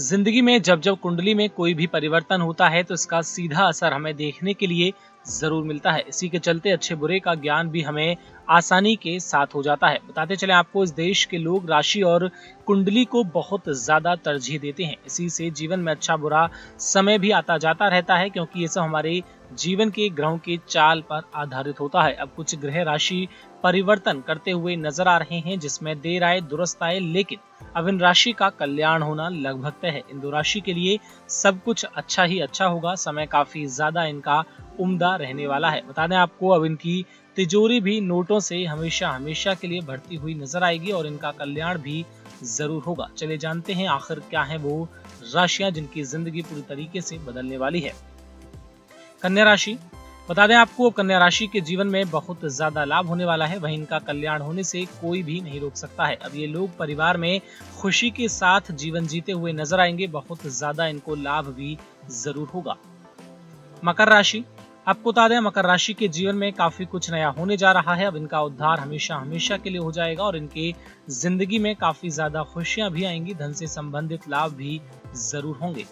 जिंदगी में जब जब कुंडली में कोई भी परिवर्तन होता है तो इसका सीधा असर हमें देखने के लिए जरूर मिलता है। इसी के चलते अच्छे बुरे का ज्ञान भी हमें आसानी के साथ हो जाता है। बताते चले आपको, इस देश के लोग राशि और कुंडली को बहुत ज्यादा तरजीह देते हैं। इसी से जीवन में अच्छा बुरा समय भी आता जाता रहता है, क्योंकि ये सब हमारे जीवन के ग्रहों के चाल पर आधारित होता है। अब कुछ ग्रह राशि परिवर्तन करते हुए नजर आ रहे हैं, जिसमें देर आए दुरुस्त आए, लेकिन अब इन राशि का कल्याण होना लगभग तय है। इन दो राशि के लिए सब कुछ अच्छा ही अच्छा होगा। समय काफी ज्यादा इनका उम्दा रहने वाला है। बता दें आपको, अब इनकी तिजोरी भी नोटों से हमेशा हमेशा के लिए भरती हुई नजर आएगी और इनका कल्याण भी जरूर होगा। चले जानते हैं आखिर क्या है वो राशियां जिनकी जिंदगी पूरी तरीके से बदलने वाली है। कन्या राशि, बता दें आपको, कन्या राशि के जीवन में बहुत ज्यादा लाभ होने वाला है। वहीं इनका कल्याण होने से कोई भी नहीं रोक सकता है। अब ये लोग परिवार में खुशी के साथ जीवन जीते हुए नजर आएंगे। बहुत ज्यादा इनको लाभ भी जरूर होगा। मकर राशि, आपको बता दें, मकर राशि के जीवन में काफी कुछ नया होने जा रहा है। अब इनका उद्धार हमेशा हमेशा के लिए हो जाएगा और इनके जिंदगी में काफी ज्यादा खुशियां भी आएंगी। धन से संबंधित लाभ भी जरूर होंगे।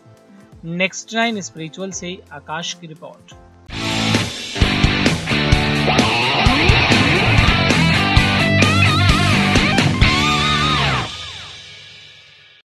नेक्स्ट 9 स्पिरिचुअल से आकाश की रिपोर्ट।